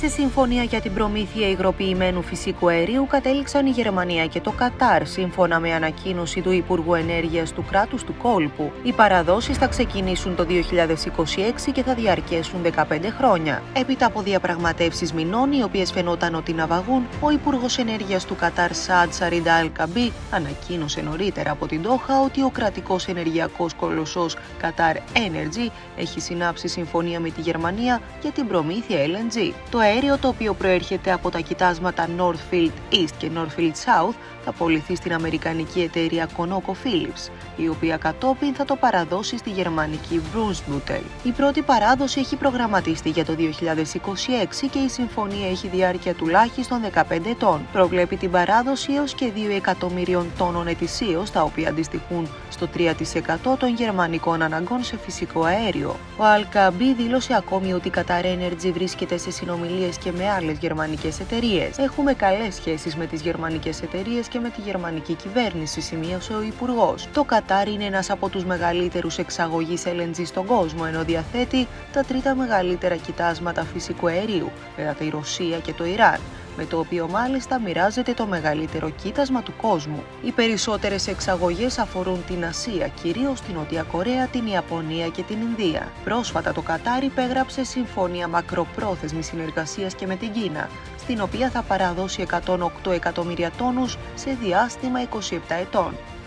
Σε συμφωνία για την προμήθεια υγροποιημένου φυσικού αερίου κατέληξαν η Γερμανία και το Κατάρ, σύμφωνα με ανακοίνωση του Υπουργού Ενέργειας του κράτους του κόλπου. Οι παραδόσεις θα ξεκινήσουν το 2026 και θα διαρκέσουν 15 χρόνια. Έπειτα από διαπραγματεύσεις μηνών, οι οποίες φαινόταν ότι ναυαγούν, ο Υπουργός Ενέργειας του Κατάρ, Σααντ Σαρίντα Αλ Καμπί, ανακοίνωσε νωρίτερα από την Ντόχα ότι ο κρατικός ενεργειακός κολοσσός Qatar Energy έχει συνάψει συμφωνία με τη Γερμανία για την προμήθεια LNG. Το αέριο, το οποίο προέρχεται από τα κοιτάσματα Northfield East και Northfield South, θα πωληθεί στην αμερικανική εταιρεία ConocoPhillips, η οποία κατόπιν θα το παραδώσει στη γερμανική Brunsbüttel. Η πρώτη παράδοση έχει προγραμματιστεί για το 2026 και η συμφωνία έχει διάρκεια τουλάχιστον 15 ετών. Προβλέπει την παράδοση έως και 2 εκατομμυρίων τόνων ετησίως, τα οποία αντιστοιχούν στο 3% των γερμανικών αναγκών σε φυσικό αέριο. Ο Αλ-Καμπί δήλωσε ακόμη ότι η Qatar Energy βρίσκεται σε συνομιλίες και με άλλες γερμανικές εταιρείες. Έχουμε καλές σχέσεις με τις γερμανικές εταιρείες και με τη γερμανική κυβέρνηση, σημείωσε ο Υπουργός. Το Κατάρ είναι ένας από τους μεγαλύτερους εξαγωγείς LNG στον κόσμο, ενώ διαθέτει τα τρίτα μεγαλύτερα κοιτάσματα φυσικού αερίου, μετά τη Ρωσία και το Ιράν, με το οποίο μάλιστα μοιράζεται το μεγαλύτερο κοίτασμα του κόσμου. Οι περισσότερες εξαγωγές αφορούν την Ασία, κυρίως την Νότια Κορέα, την Ιαπωνία και την Ινδία. Πρόσφατα το Κατάρ υπέγραψε συμφωνία μακροπρόθεσμης συνεργασίας και με την Κίνα, στην οποία θα παραδώσει 108 εκατομμύρια τόνους σε διάστημα 27 ετών.